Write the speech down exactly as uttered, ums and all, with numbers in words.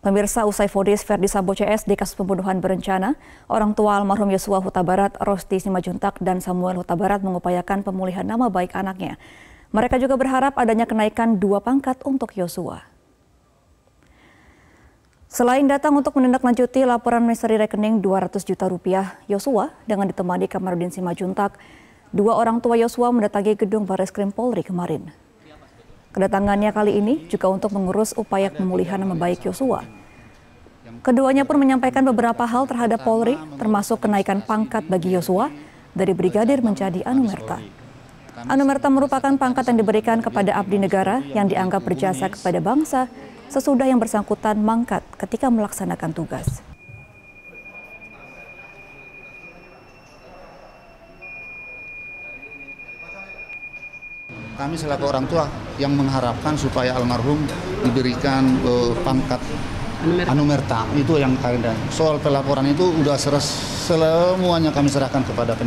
Pemirsa, usai vonis Verdi Sambo C S di kasus pembunuhan berencana, orang tua almarhum Yosua Huta Barat, Rosti Simajuntak, dan Samuel Huta Barat mengupayakan pemulihan nama baik anaknya. Mereka juga berharap adanya kenaikan dua pangkat untuk Yosua. Selain datang untuk menindaklanjuti laporan misteri rekening dua ratus juta rupiah Yosua dengan ditemani Kamarudin Simajuntak, dua orang tua Yosua mendatangi gedung Barreskrim Polri kemarin. Kedatangannya kali ini juga untuk mengurus upaya pemulihan nama baik Yosua. Keduanya pun menyampaikan beberapa hal terhadap Polri, termasuk kenaikan pangkat bagi Yosua dari brigadir menjadi anumerta. Anumerta merupakan pangkat yang diberikan kepada abdi negara yang dianggap berjasa kepada bangsa sesudah yang bersangkutan mangkat ketika melaksanakan tugas. Kami selaku orang tua yang mengharapkan supaya almarhum diberikan uh, pangkat anumerta, itu yang kalian. Soal pelaporan itu udah semuanya kami serahkan kepada